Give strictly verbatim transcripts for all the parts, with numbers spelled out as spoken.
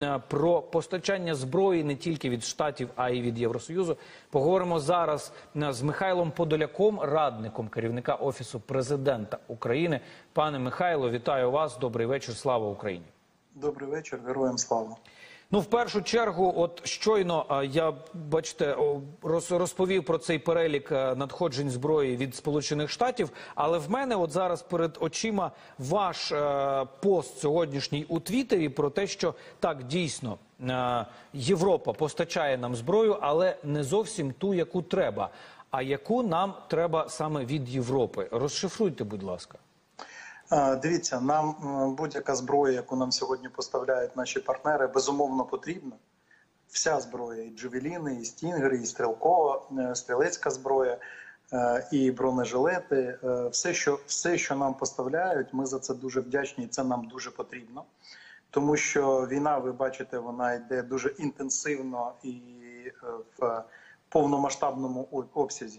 Про постачання зброї не тільки від Штатів, а й від Євросоюзу. Поговоримо зараз з Михайлом Подоляком, радником керівника Офісу Президента України. Пане Михайло, вітаю вас. Добрий вечір. Слава Україні. Добрий вечір. Героям слава. Ну, в першу чергу, от щойно я, бачите, розповів про цей перелік надходжень зброї від Сполучених Штатів, але в мене от зараз перед очима ваш е, пост сьогоднішній у Твіттері про те, що так, дійсно, е, Європа постачає нам зброю, але не зовсім ту, яку треба, а яку нам треба саме від Європи. Розшифруйте, будь ласка. Дивіться, нам будь-яка зброя, яку нам сьогодні поставляють наші партнери, безумовно потрібна. Вся зброя, і джавеліни, і стінгери, і стрілкова, стрілецька зброя, і бронежилети. Все що, все, що нам поставляють, ми за це дуже вдячні, і це нам дуже потрібно. Тому що війна, ви бачите, вона йде дуже інтенсивно і в повномасштабному обсязі.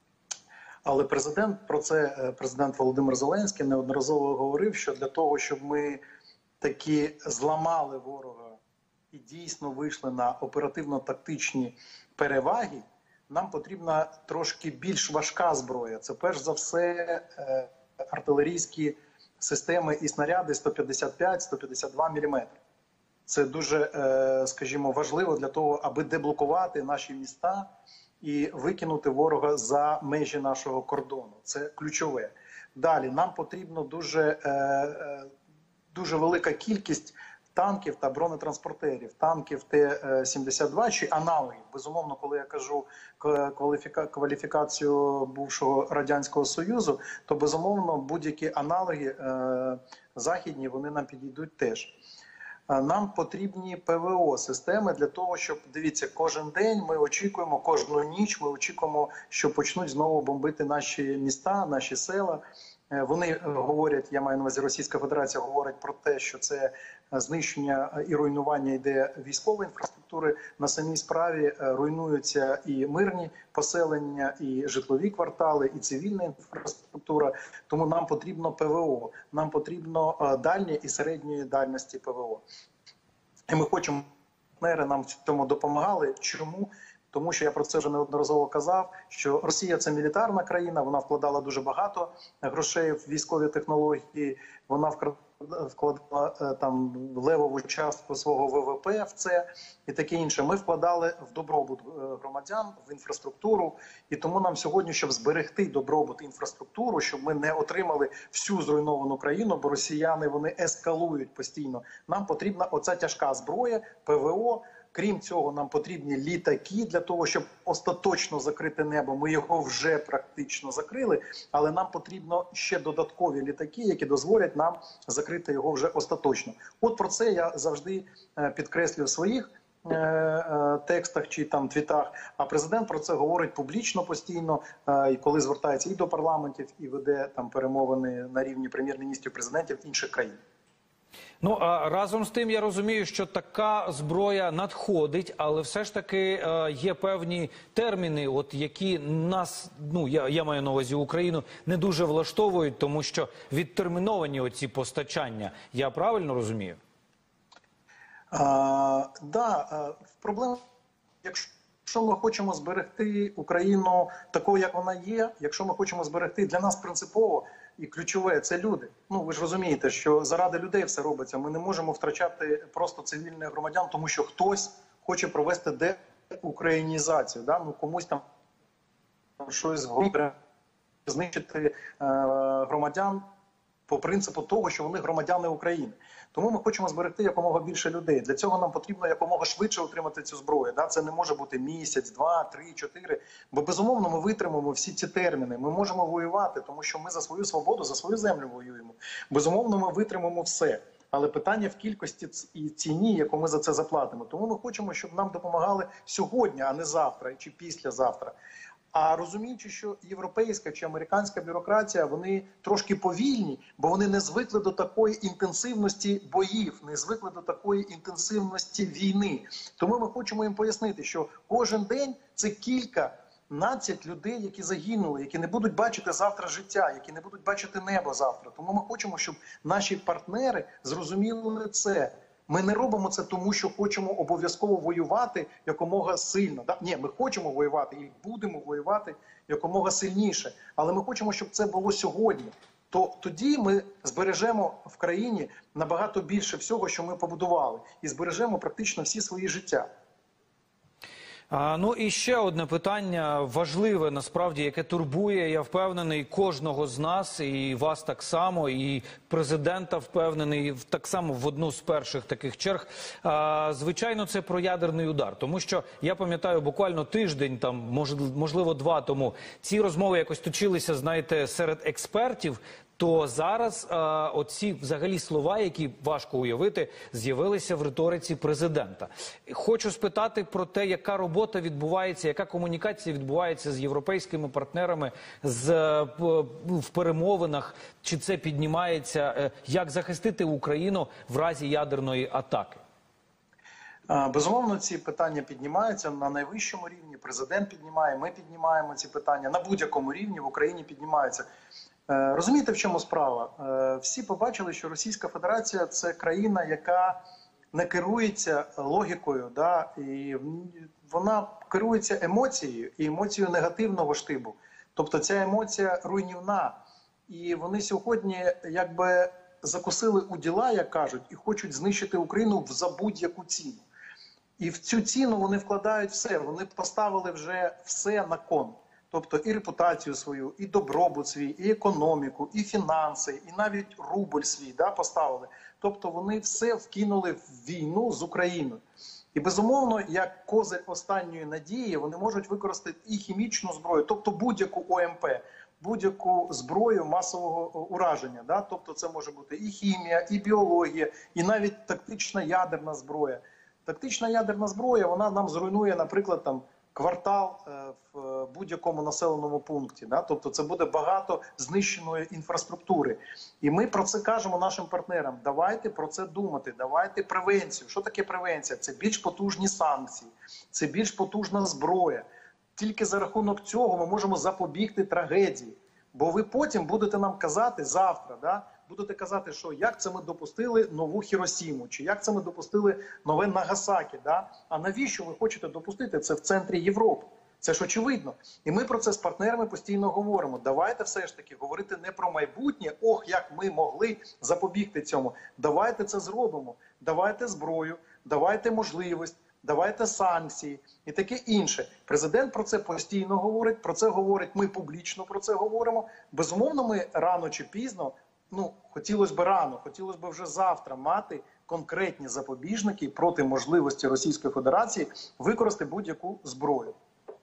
Але президент про це, президент Володимир Зеленський неодноразово говорив, що для того, щоб ми таки зламали ворога і дійсно вийшли на оперативно-тактичні переваги, нам потрібна трошки більш важка зброя. Це перш за все артилерійські системи і снаряди сто п'ятдесят п'ять - сто п'ятдесят два міліметри. Це дуже, скажімо, важливо для того, аби деблокувати наші міста і викинути ворога за межі нашого кордону. Це ключове. Далі, нам потрібно дуже, е, дуже велика кількість танків та бронетранспортерів, танків Т сімдесят два чи аналогів. Безумовно, коли я кажу кваліфіка... кваліфікацію бувшого Радянського Союзу, то безумовно будь-які аналоги е, західні, вони нам підійдуть теж. Нам потрібні ПВО-системи для того, щоб, дивіться, кожен день ми очікуємо, кожну ніч ми очікуємо, що почнуть знову бомбити наші міста, наші села. Вони говорять, я маю на увазі, Російська Федерація говорить про те, що це знищення і руйнування йде військової інфраструктури. На самій справі руйнуються і мирні поселення, і житлові квартали, і цивільна інфраструктура. Тому нам потрібно ПВО, нам потрібно дальні і середньої дальності ПВО. І ми хочемо, партнери нам в цьому допомагали. Чому? Тому що я про це вже неодноразово казав, що Росія – це мілітарна країна, вона вкладала дуже багато грошей в військові технології, вона вкладала там левову частку свого ВВП в це і таке інше. Ми вкладали в добробут громадян, в інфраструктуру, і тому нам сьогодні, щоб зберегти добробут і інфраструктуру, щоб ми не отримали всю зруйновану країну, бо росіяни, вони ескалують постійно, нам потрібна оця тяжка зброя, ПВО. Крім цього, нам потрібні літаки для того, щоб остаточно закрити небо. Ми його вже практично закрили, але нам потрібно ще додаткові літаки, які дозволять нам закрити його вже остаточно. От про це я завжди підкреслюю в своїх текстах чи там твітах, а президент про це говорить публічно постійно, і коли звертається і до парламентів, і веде там перемовини на рівні прем'єр-міністрів, президентів інших країн. Ну, а разом з тим я розумію, що така зброя надходить, але все ж таки е, є певні терміни, от які нас, ну, я, я маю на увазі Україну, не дуже влаштовують, тому що відтерміновані оці постачання. Я правильно розумію? Так, да, проблема, якщо ми хочемо зберегти Україну такою, як вона є, якщо ми хочемо зберегти, для нас принципово і ключове – це люди. Ну, ви ж розумієте, що заради людей все робиться. Ми не можемо втрачати просто цивільних громадян, тому що хтось хоче провести деукраїнізацію. Да? Ну, комусь там щось в знищити е громадян по принципу того, що вони громадяни України. Тому ми хочемо зберегти якомога більше людей. Для цього нам потрібно якомога швидше отримати цю зброю. Да? Це не може бути місяць, два, три, чотири. Бо безумовно ми витримаємо всі ці терміни. Ми можемо воювати, тому що ми за свою свободу, за свою землю воюємо. Безумовно ми витримаємо все. Але питання в кількості і ціні, яку ми за це заплатимо. Тому ми хочемо, щоб нам допомагали сьогодні, а не завтра чи післязавтра. А розуміючи, що європейська чи американська бюрократія, вони трошки повільні, бо вони не звикли до такої інтенсивності боїв, не звикли до такої інтенсивності війни. Тому ми хочемо їм пояснити, що кожен день це кілька надцять людей, які загинули, які не будуть бачити завтра життя, які не будуть бачити небо завтра. Тому ми хочемо, щоб наші партнери зрозуміли це. Ми не робимо це тому, що хочемо обов'язково воювати якомога сильно. Да? Ні, ми хочемо воювати і будемо воювати якомога сильніше. Але ми хочемо, щоб це було сьогодні. То тоді ми збережемо в країні набагато більше всього, що ми побудували. І збережемо практично всі свої життя. А, ну і ще одне питання важливе, насправді, яке турбує, я впевнений, кожного з нас, і вас так само, і президента впевнений, так само в одну з перших таких черг. А, звичайно, це про ядерний удар, тому що, я пам'ятаю, буквально тиждень, там, можливо, два тому, ці розмови якось точилися, знаєте, серед експертів. То зараз е, оці взагалі слова, які важко уявити, з'явилися в риториці президента. Хочу спитати про те, яка робота відбувається, яка комунікація відбувається з європейськими партнерами з, е, в перемовинах, чи це піднімається, е, як захистити Україну в разі ядерної атаки? Безумовно, ці питання піднімаються на найвищому рівні. Президент піднімає, ми піднімаємо ці питання. На будь-якому рівні в Україні піднімаються. Розумієте, в чому справа? Всі побачили, що Російська Федерація – це країна, яка не керується логікою, да? І вона керується емоцією, і емоцією негативного штибу. Тобто ця емоція руйнівна. І вони сьогодні якби закусили у діла, як кажуть, і хочуть знищити Україну за будь-яку ціну. І в цю ціну вони вкладають все, вони поставили вже все на кон. Тобто і репутацію свою, і добробут свій, і економіку, і фінанси, і навіть рубль свій, да, поставили. Тобто вони все вкинули в війну з Україною. І безумовно, як козир останньої надії, вони можуть використати і хімічну зброю, тобто будь-яку О Ем Пе, будь-яку зброю масового ураження. Да? Тобто це може бути і хімія, і біологія, і навіть тактична ядерна зброя. Тактична ядерна зброя, вона нам зруйнує, наприклад, там, квартал в будь-якому населеному пункті. Да? Тобто це буде багато знищеної інфраструктури. І ми про це кажемо нашим партнерам. Давайте про це думати, давайте превенцію. Що таке превенція? Це більш потужні санкції, це більш потужна зброя. Тільки за рахунок цього ми можемо запобігти трагедії. Бо ви потім будете нам казати завтра, да? Будете казати, що як це ми допустили нову Хіросіму, чи як це ми допустили нове Нагасакі. Да? А навіщо ви хочете допустити це в центрі Європи? Це ж очевидно. І ми про це з партнерами постійно говоримо. Давайте все ж таки говорити не про майбутнє, ох, як ми могли запобігти цьому. Давайте це зробимо. Давайте зброю, давайте можливість, давайте санкції і таке інше. Президент про це постійно говорить, про це говорить, ми публічно про це говоримо. Безумовно, ми рано чи пізно, ну, хотілося б рано, хотілося б вже завтра мати конкретні запобіжники проти можливості Російської Федерації використати будь-яку зброю.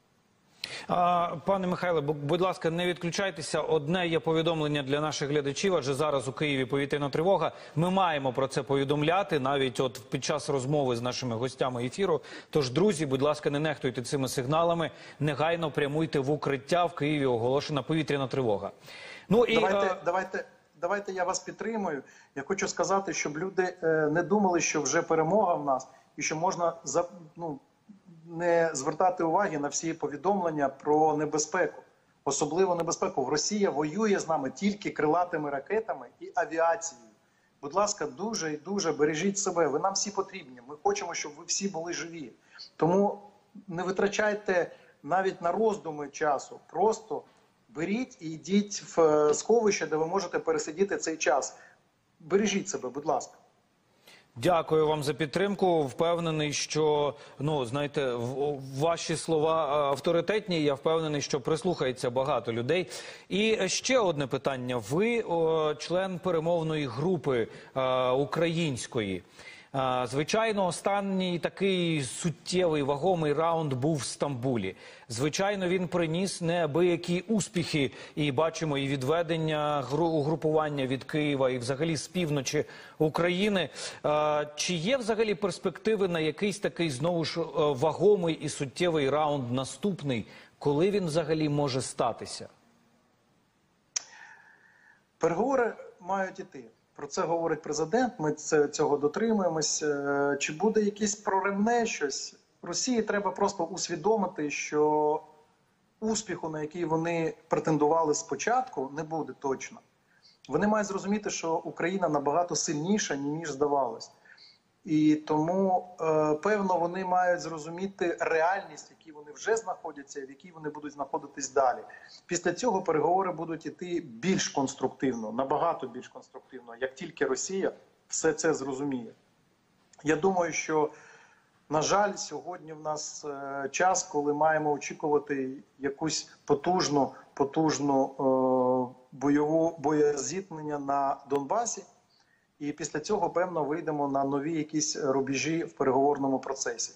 А, пане Михайле, будь ласка, не відключайтеся. Одне є повідомлення для наших глядачів, адже зараз у Києві повітряна тривога. Ми маємо про це повідомляти, навіть от під час розмови з нашими гостями ефіру. Тож, друзі, будь ласка, не нехтуйте цими сигналами. Негайно прямуйте в укриття. В Києві оголошена повітряна тривога. Ну, і, давайте, а... давайте, давайте я вас підтримую. Я хочу сказати, щоб люди е, не думали, що вже перемога в нас і що можна за, ну, не звертати уваги на всі повідомлення про небезпеку. Особливо небезпеку. Росія воює з нами тільки крилатими ракетами і авіацією. Будь ласка, дуже і дуже бережіть себе. Ви нам всі потрібні. Ми хочемо, щоб ви всі були живі. Тому не витрачайте навіть на роздуми часу. Просто беріть і йдіть в сховище, де ви можете пересидіти цей час. Бережіть себе, будь ласка. Дякую вам за підтримку. Впевнений, що, ну, знаєте, ваші слова авторитетні. Я впевнений, що прислухається багато людей. І ще одне питання. Ви о, член перемовної групи о, української. Звичайно, останній такий суттєвий, вагомий раунд був в Стамбулі. Звичайно, він приніс неабиякі успіхи. І бачимо і відведення угрупування від Києва, і взагалі з півночі України. Чи є взагалі перспективи на якийсь такий, знову ж, вагомий і суттєвий раунд наступний? Коли він взагалі може статися? Переговори мають іти. Про це говорить президент, ми цього дотримуємось. Чи буде якесь проривне щось? Росії треба просто усвідомити, що успіху, на який вони претендували спочатку, не буде точно. Вони мають зрозуміти, що Україна набагато сильніша, ніж здавалось. І тому, е, певно, вони мають зрозуміти реальність, в якій вони вже знаходяться, і в якій вони будуть знаходитись далі. Після цього переговори будуть іти більш конструктивно, набагато більш конструктивно, як тільки Росія все це зрозуміє. Я думаю, що, на жаль, сьогодні в нас е, час, коли маємо очікувати якусь потужну, потужну е, бойову боєзіткнення на Донбасі. І після цього, певно, вийдемо на нові якісь рубежі в переговорному процесі.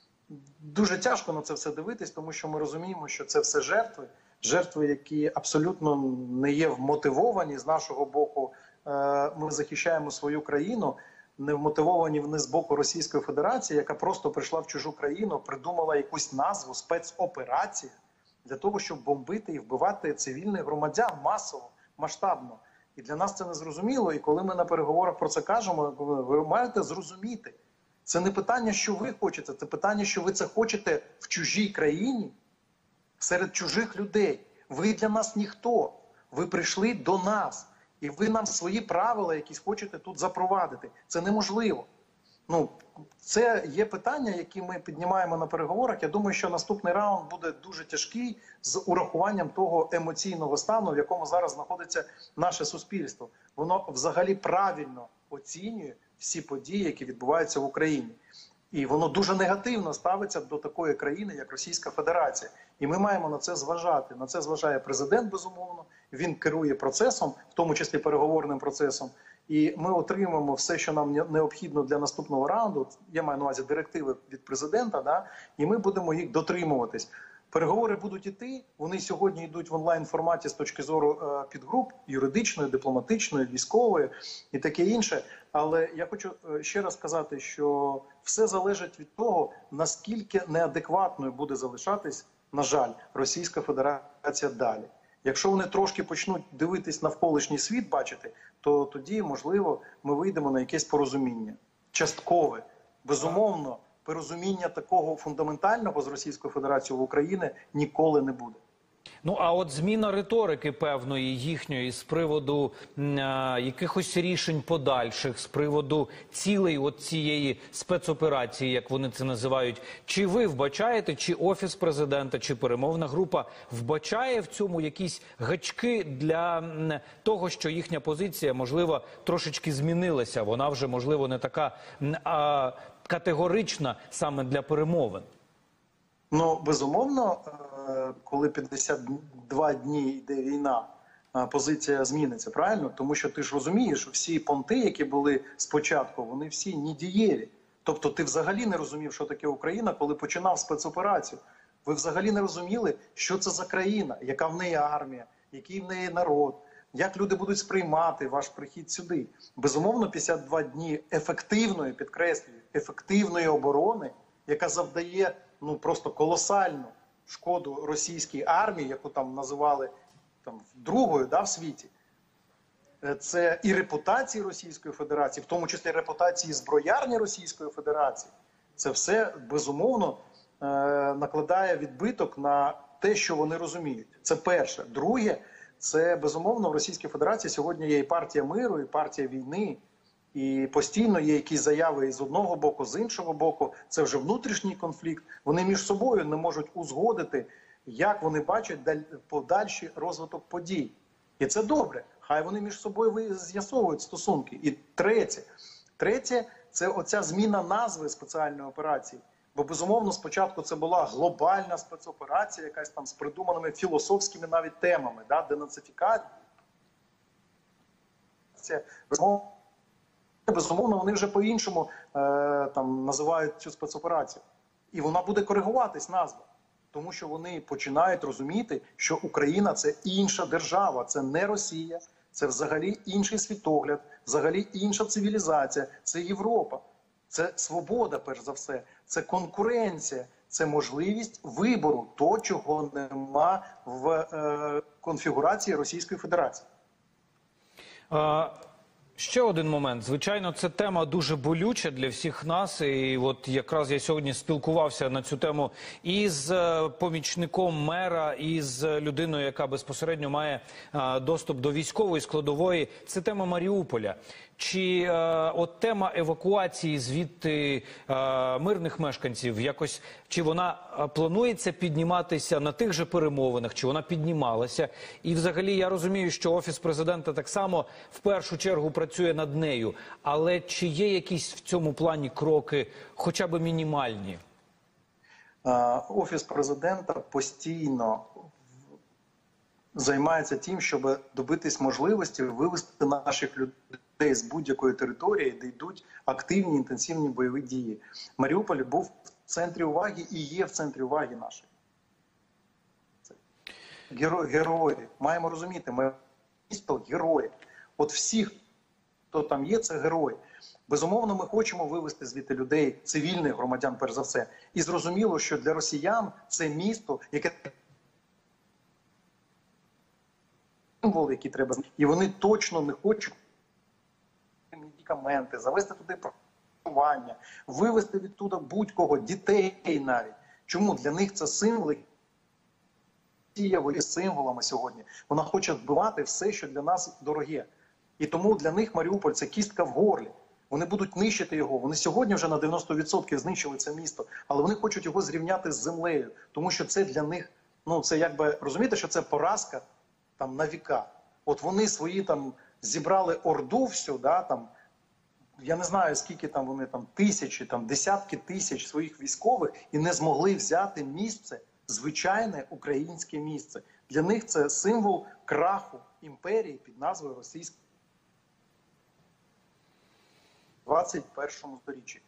Дуже тяжко на це все дивитись, тому що ми розуміємо, що це все жертви. Жертви, які абсолютно не є вмотивовані з нашого боку. Ми захищаємо свою країну, не вмотивовані вони з боку Російської Федерації, яка просто прийшла в чужу країну, придумала якусь назву спецоперація для того, щоб бомбити і вбивати цивільних громадян масово, масштабно. І для нас це не зрозуміло, і коли ми на переговорах про це кажемо, ви маєте зрозуміти. Це не питання, що ви хочете, це питання, що ви це хочете в чужій країні, серед чужих людей. Ви для нас ніхто, ви прийшли до нас, і ви нам свої правила якісь хочете тут запровадити. Це неможливо. Ну, це є питання, які ми піднімаємо на переговорах. Я думаю, що наступний раунд буде дуже тяжкий з урахуванням того емоційного стану, в якому зараз знаходиться наше суспільство. Воно взагалі правильно оцінює всі події, які відбуваються в Україні. І воно дуже негативно ставиться до такої країни, як Російська Федерація. І ми маємо на це зважати. На це зважає президент, безумовно. Він керує процесом, в тому числі переговорним процесом. І ми отримаємо все, що нам необхідно для наступного раунду. Я маю на увазі директиви від президента, да? І ми будемо їх дотримуватись. Переговори будуть іти, вони сьогодні йдуть в онлайн-форматі з точки зору е, підгруп, юридичної, дипломатичної, військової і таке інше. Але я хочу ще раз сказати, що все залежить від того, наскільки неадекватною буде залишатись, на жаль, Російська Федерація далі. Якщо вони трошки почнуть дивитись навколишній світ, бачити, то тоді, можливо, ми вийдемо на якесь порозуміння. Часткове. Безумовно, порозуміння такого фундаментального з Російською Федерацією в Україні ніколи не буде. Ну, а от зміна риторики певної їхньої з приводу а, якихось рішень подальших, з приводу цілей от цієї спецоперації, як вони це називають, чи ви вбачаєте, чи Офіс Президента, чи перемовна група вбачає в цьому якісь гачки для м, того, що їхня позиція, можливо, трошечки змінилася, вона вже, можливо, не така м, а, категорична саме для перемовин? Ну, безумовно, коли п'ятдесят два дні йде війна, позиція зміниться, правильно? Тому що ти ж розумієш, що всі понти, які були спочатку, вони всі недієві. Тобто ти взагалі не розумів, що таке Україна, коли починав спецоперацію. Ви взагалі не розуміли, що це за країна, яка в неї армія, який в неї народ, як люди будуть сприймати ваш прихід сюди. Безумовно, п'ятдесят два дні ефективної, підкреслюю, ефективної оборони, яка завдає ну просто колосальну шкоду російській армії, яку там називали там другою, да, в світі. Це і репутації Російської Федерації, в тому числі репутації зброярні Російської Федерації. Це все, безумовно, е накладає відбиток на те, що вони розуміють. Це перше. Друге, це, безумовно, в Російській Федерації сьогодні є і партія миру, і партія війни. І постійно є якісь заяви з одного боку, з іншого боку. Це вже внутрішній конфлікт. Вони між собою не можуть узгодити, як вони бачать подальший розвиток подій. І це добре. Хай вони між собою з'ясовують стосунки. І третє. Третє – це оця зміна назви спеціальної операції. Бо, безумовно, спочатку це була глобальна спецоперація, якась там з придуманими філософськими навіть темами, да, денацифікація. Безумовно, Безумовно, вони вже по-іншому е, там називають цю спецоперацію. І вона буде коригуватись, назва. Тому що вони починають розуміти, що Україна – це інша держава, це не Росія, це взагалі інший світогляд, взагалі інша цивілізація, це Європа. Це свобода, перш за все, це конкуренція, це можливість вибору того, чого нема в е, конфігурації Російської Федерації. А... Ще один момент. Звичайно, це тема дуже болюча для всіх нас. І от якраз я сьогодні спілкувався на цю тему і з помічником мера, і з людиною, яка безпосередньо має доступ до військової складової. Це тема Маріуполя. Чи е, от тема евакуації звідти е, мирних мешканців якось, чи вона е, планується підніматися на тих же перемовинах, чи вона піднімалася? І взагалі я розумію, що Офіс Президента так само в першу чергу працює над нею. Але чи є якісь в цьому плані кроки, хоча б мінімальні? Офіс Президента постійно займається тим, щоб добитись можливості вивести наших людей з будь-якої території, де йдуть активні інтенсивні бойові дії. Маріуполь був в центрі уваги і є в центрі уваги нашої. Геро... Герої. Маємо розуміти, ми місто герої. От всі, хто там є, це герої. Безумовно, ми хочемо вивести звідти людей, цивільних громадян, перш за все. І зрозуміло, що для росіян це місто, яке символ, який треба знати. І вони точно не хочуть медикаменти, завести туди проживання, вивести відтуди будь-кого, дітей навіть. Чому? Для них це символи. Росія воює з символами сьогодні. Вона хоче вбивати все, що для нас дороге. І тому для них Маріуполь – це кістка в горлі. Вони будуть нищити його. Вони сьогодні вже на дев'яносто відсотків знищили це місто. Але вони хочуть його зрівняти з землею. Тому що це для них, ну це якби, розумієте, що це поразка там на віка. От вони свої там зібрали орду всю, да, там, я не знаю скільки там вони, там тисячі, там десятки тисяч своїх військових і не змогли взяти місце, звичайне українське місце. Для них це символ краху імперії під назвою Російська. В двадцять першому сторіччі.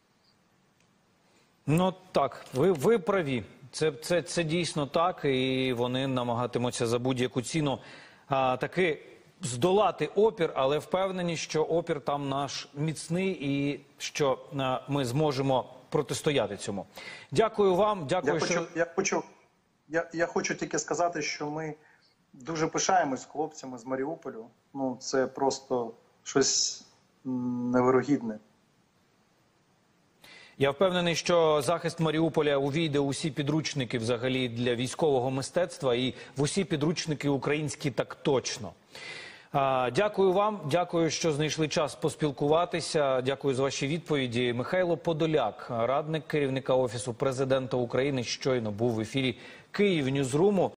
Ну так, ви, ви праві. Це, це, це дійсно так, і вони намагатимуться за будь-яку ціну а, таки здолати опір, але впевнені, що опір там наш міцний і що а, ми зможемо протистояти цьому. Дякую вам, дякую, я що... Хочу, я, хочу, я, я хочу тільки сказати, що ми дуже пишаємось хлопцями з Маріуполю. Ну, це просто щось невирогідне. Я впевнений, що захист Маріуполя увійде у всі підручники взагалі для військового мистецтва і в усі підручники українські так точно. Дякую вам, дякую, що знайшли час поспілкуватися, дякую за ваші відповіді. Михайло Подоляк, радник керівника Офісу Президента України, щойно був в ефірі Київ Ньюзруму.